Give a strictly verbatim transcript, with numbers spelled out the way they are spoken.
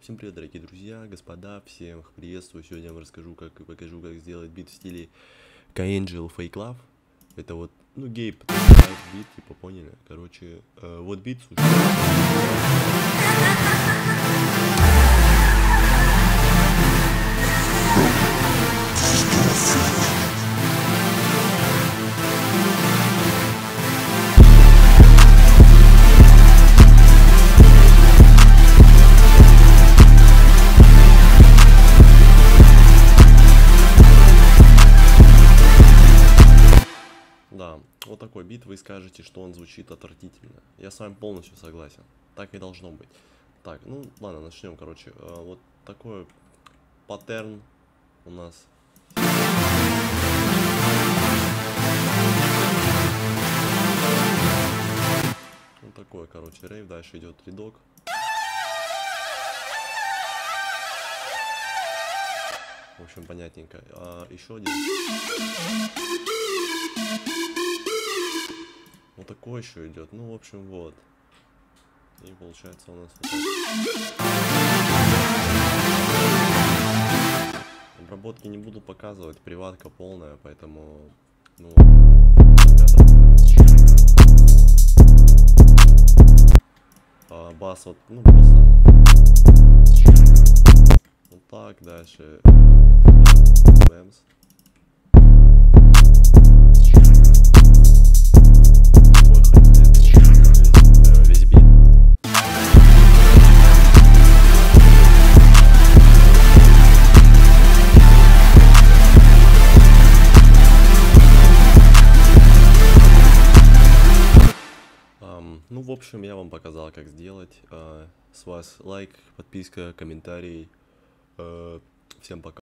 Всем привет, дорогие друзья, господа, всем приветствую. Сегодня я вам расскажу, как и покажу, как сделать бит в стиле K-Angel Fake Love. Это вот, ну, гей, бит, типа, поняли? Короче, э, вот бит, слушай. Да, вот такой бит, вы скажете, что он звучит отвратительно. Я с вами полностью согласен. Так и должно быть. Так, ну ладно, начнем, короче. Вот такой паттерн у нас. Вот такой, короче, рейв. Дальше идет рядок. В общем, понятненько. А, еще один. Вот такой еще идет. Ну, в общем, вот. И получается у нас вот так. Обработки не буду показывать, приватка полная, поэтому, ну, ребята. А, бас вот, ну, баса. Вот так, дальше. Бэмс. Весь бит. Um, ну, в общем, я вам показал, как сделать. Uh, с вас лайк, подписка, комментарий. Uh, всем пока.